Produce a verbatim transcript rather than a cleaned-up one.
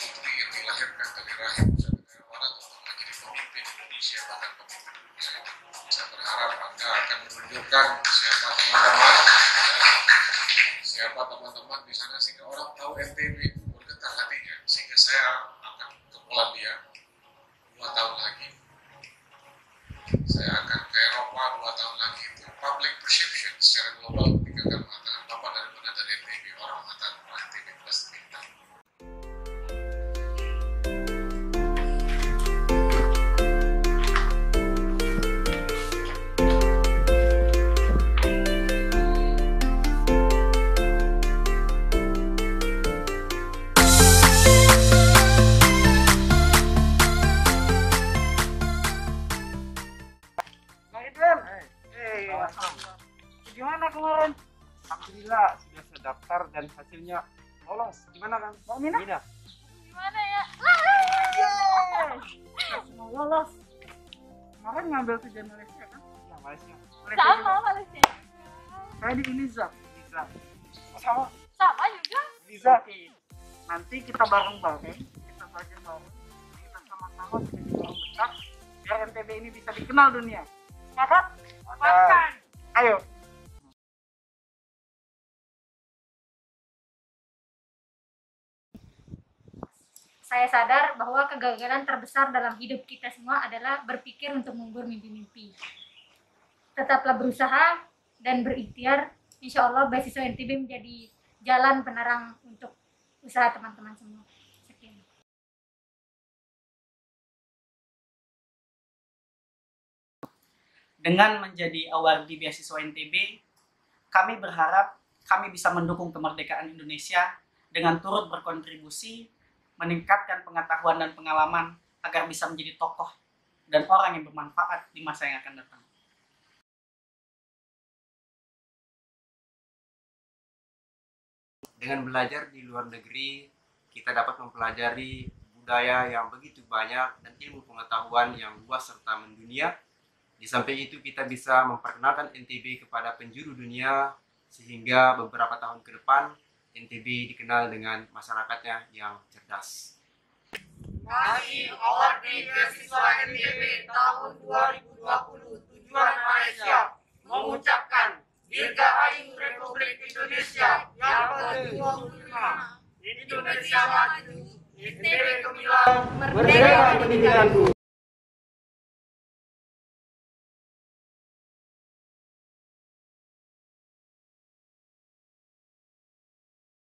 putri yang dilahirkan dari rahim Nusa Tenggara Barat untuk menjadi pemimpin Indonesia, bahkan pemimpin Indonesia. Saya berharap Anda akan menunjukkan siapa teman-teman, siapa teman-teman di sana sehingga orang tahu N T B itu bergetar hatinya, sehingga saya akan ke Polandia dua tahun lagi. Saya akan ke Eropa dua tahun lagi. Itu public perception secara global ketika akan mengatakan Bapak dari mana, dari N T B, orang mengatakan N T B plus bintang. Gimana kemarin? Alhamdulillah sudah saya daftar dan hasilnya lolos. Gimana kan? Mau Mina? Mina. Gimana ya? Yeay! Semua lolos. Kemarin ngambil tujuan Malaysia kan? Ya, Malaysia. Malaysia Sama juga. Malaysia. Saya di Uniza. Bisa. Oh, sama. Sama juga. Bisa. Oke. Nanti kita bareng-bareng, kita belajar bareng, kita sama-sama menjadi orang besar, biar N T B ini bisa dikenal dunia. Sepakat? Makan. Ayo. Saya sadar bahwa kegagalan terbesar dalam hidup kita semua adalah berpikir untuk mengubur mimpi-mimpi. Tetaplah berusaha dan berikhtiar. Insya Allah beasiswa N T B menjadi jalan penerang untuk usaha teman-teman semua. Sekian. Dengan menjadi awardee beasiswa N T B, kami berharap kami bisa mendukung kemerdekaan Indonesia dengan turut berkontribusi meningkatkan pengetahuan dan pengalaman agar bisa menjadi tokoh dan orang yang bermanfaat di masa yang akan datang. Dengan belajar di luar negeri, kita dapat mempelajari budaya yang begitu banyak dan ilmu pengetahuan yang luas serta mendunia. Di samping itu kita bisa memperkenalkan N T B kepada penjuru dunia sehingga beberapa tahun ke depan N T B dikenal dengan masyarakatnya yang cerdas. Kami awardee beasiswa N T B tahun dua ribu dua puluh tujuan Malaysia mengucapkan Dirgahayu Republik Indonesia yang ke dua puluh lima. Indonesia maju, N T B gemilang, merdeka pendidikanku.